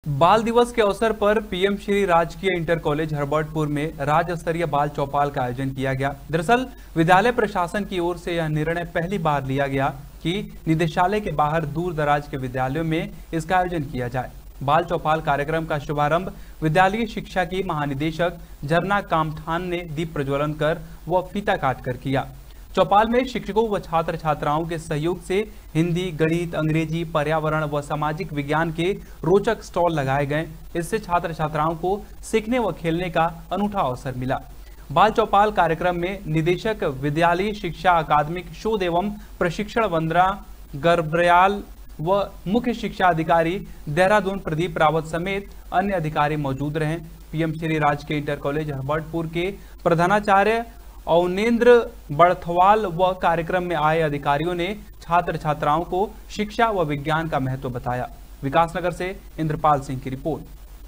बाल दिवस के अवसर पर पीएम श्री राजकीय इंटर कॉलेज हर्बर्टपुर में राज्य स्तरीय बाल चौपाल का आयोजन किया गया। दरअसल विद्यालय प्रशासन की ओर से यह निर्णय पहली बार लिया गया कि निदेशालय के बाहर दूर दराज के विद्यालयों में इसका आयोजन किया जाए। बाल चौपाल कार्यक्रम का शुभारंभ विद्यालयी शिक्षा की महानिदेशक झरना कामठान ने दीप प्रज्वलन कर व फीता काट कर किया। चौपाल में शिक्षकों व छात्र छात्राओं के सहयोग से हिंदी, गणित, अंग्रेजी, पर्यावरण व सामाजिक विज्ञान के रोचक स्टॉल लगाए गए। इससे छात्र छात्राओं को सीखने व खेलने का अनूठा अवसर मिला। बाल चौपाल कार्यक्रम में निदेशक विद्यालयी शिक्षा अकादमिक शोध एवं प्रशिक्षण वंदना गर्ब्रयाल व मुख्य शिक्षा अधिकारी देहरादून प्रदीप रावत समेत अन्य अधिकारी मौजूद रहे। पीएम श्री राजकीय इंटर कॉलेज हर्बर्टपुर के प्रधानाचार्य अवनेंद्र बड़थवाल व कार्यक्रम में आए अधिकारियों ने छात्र छात्राओं को शिक्षा व विज्ञान का महत्व बताया। विकासनगर से इंद्रपाल सिंह की रिपोर्ट।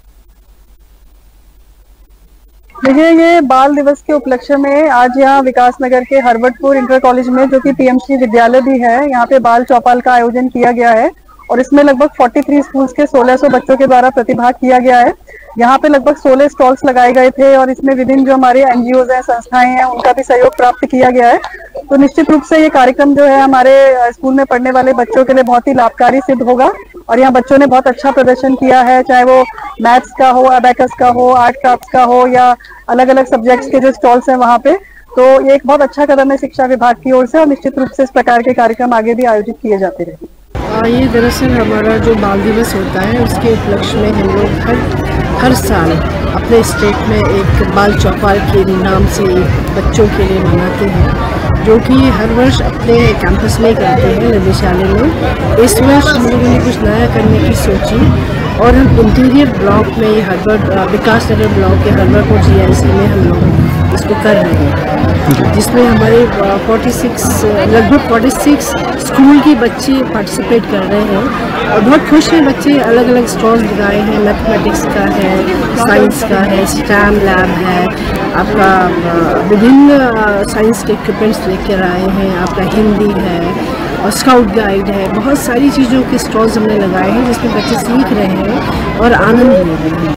देखिए, ये बाल दिवस के उपलक्ष्य में आज यहाँ विकासनगर के हर्बर्टपुर इंटर कॉलेज में, जो कि पीएमसी विद्यालय भी है, यहाँ पे बाल चौपाल का आयोजन किया गया है और इसमें लगभग 43 स्कूल्स के 1600 बच्चों के द्वारा प्रतिभाग किया गया है। यहाँ पे लगभग 16 स्टॉल्स लगाए गए थे और इसमें विभिन्न जो हमारे एनजीओ हैं, संस्थाएं हैं, उनका भी सहयोग प्राप्त किया गया है। तो निश्चित रूप से ये कार्यक्रम जो है हमारे स्कूल में पढ़ने वाले बच्चों के लिए बहुत ही लाभकारी सिद्ध होगा और यहाँ बच्चों ने बहुत अच्छा प्रदर्शन किया है, चाहे वो मैथ्स का हो, अबैकस का हो, आर्ट क्राफ्ट का हो या अलग अलग सब्जेक्ट्स के जो स्टॉल्स हैं वहाँ पे। तो ये एक बहुत अच्छा कदम है शिक्षा विभाग की ओर से और निश्चित रूप से इस प्रकार के कार्यक्रम आगे भी आयोजित किए जाते रहेंगे। ये दरअसल हमारा जो बाल दिवस होता है उसके उपलक्ष्य में हम लोग हर साल अपने स्टेट में एक बाल चौपाल के नाम से बच्चों के लिए मनाते हैं, जो कि हर वर्ष अपने कैंपस में करते हैं निदेशालय में। इस वर्ष हम लोगों ने कुछ नया करने की सोची और हम इंटीरियर ब्लॉक में विकासनगर ब्लॉक के हर्बर्टपुर जीआईसी में हम लोग इसको कर रहे हैं, जिसमें हमारे लगभग 46 स्कूल के बच्चे पार्टिसिपेट कर रहे हैं और बहुत खुश हैं बच्चे। अलग अलग स्टॉल्स लगाए हैं, मैथमेटिक्स का है, साइंस का है, स्टैम लैब है, आपका विभिन्न साइंस के इक्विपमेंट्स लेकर आए हैं, आपका हिंदी है और स्काउट गाइड है। बहुत सारी चीज़ों के स्टॉल्स हमने लगाए हैं जिसमें बच्चे सीख रहे हैं और आनंद ले रहे हैं।